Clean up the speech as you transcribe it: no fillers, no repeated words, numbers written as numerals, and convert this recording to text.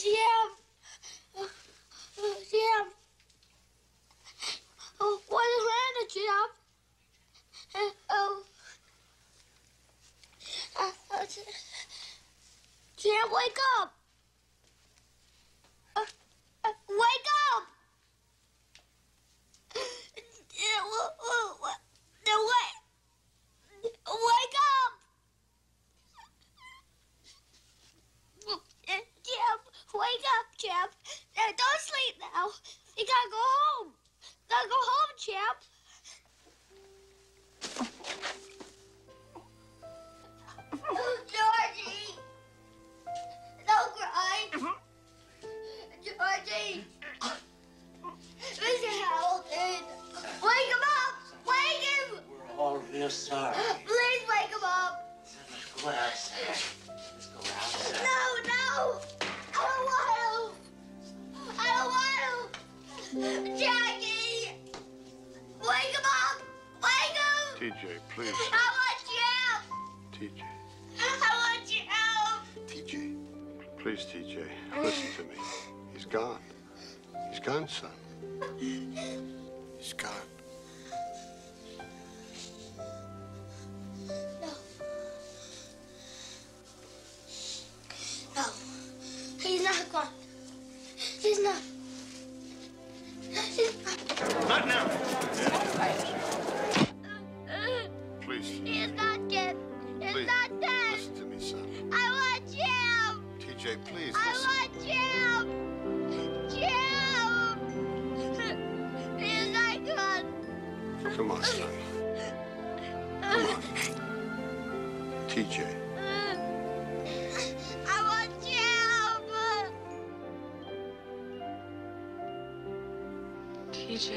Jim. Jim. Oh, what is wrong, Jim? Jim, wake up. Wake up. Wake up. Jim, wake up, Jim. Don't sleep now. You gotta go home. Gotta go home, Jim. Georgie! Don't cry. Georgie! Mr. Hamilton! Wake him up! Wake him! We're all real sorry. Please wake him up! Let's go outside. Let's go outside. No! I don't want him! Jackie! Wake him up! Wake him! TJ, please. I want Jim! TJ. I want Jim! TJ. Please, TJ. Listen to me. He's gone. He's gone, son. He's gone. No. He's not gone. He's not. Not now. Please. He's not dead. He's Please. not dead. Listen to me, son. I want Jim. TJ, please. I want Jim. Jim. He's not gone. Come on, son. Come on. TJ. I want Jim. TJ.